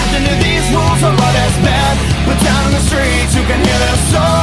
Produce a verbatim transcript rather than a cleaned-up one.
Nothing to these rules or what is bad, but down in the streets you can hear their soul.